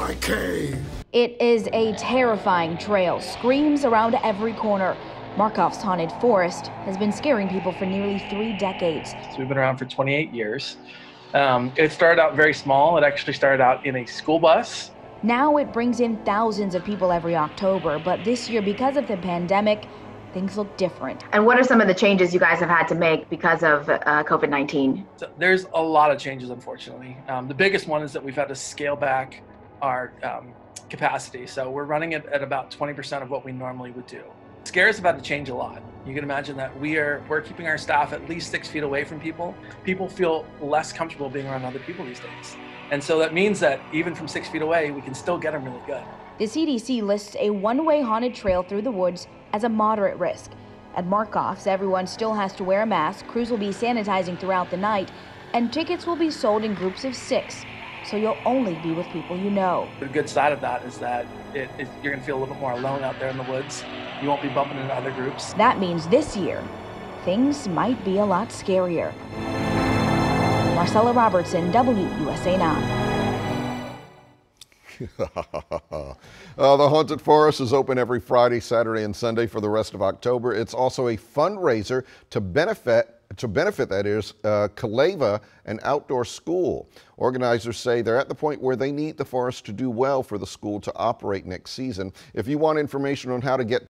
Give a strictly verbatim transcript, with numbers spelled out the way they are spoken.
my cave. It is a terrifying trail, screams around every corner. Markoff's Haunted Forest has been scaring people for nearly three decades. So we've been around for twenty-eight years. Um, it started out very small. It actually started out in a school bus. Now it brings in thousands of people every October, but this year, because of the pandemic, things look different. And what are some of the changes you guys have had to make because of uh, COVID nineteen? So there's a lot of changes, unfortunately. Um, the biggest one is that we've had to scale back our um, capacity. So we're running it at about twenty percent of what we normally would do. Scares have had to change a lot. You can imagine that we are, we're keeping our staff at least six feet away from people. People feel less comfortable being around other people these days. And so that means that even from six feet away, we can still get them really good. The C D C lists a one-way haunted trail through the woods as a moderate risk. At Markoff's, everyone still has to wear a mask, crews will be sanitizing throughout the night, and tickets will be sold in groups of six, so you'll only be with people you know. The good side of that is that it, it, you're going to feel a little bit more alone out there in the woods. You won't be bumping into other groups. That means this year, things might be a lot scarier. Marcella Robertson, W U S A nine. uh, the Haunted Forest is open every Friday, Saturday, and Sunday for the rest of October. It's also a fundraiser to benefit to benefit, that is, uh, Kaleva, an outdoor school. Organizers say they're at the point where they need the forest to do well for the school to operate next season. If you want information on how to get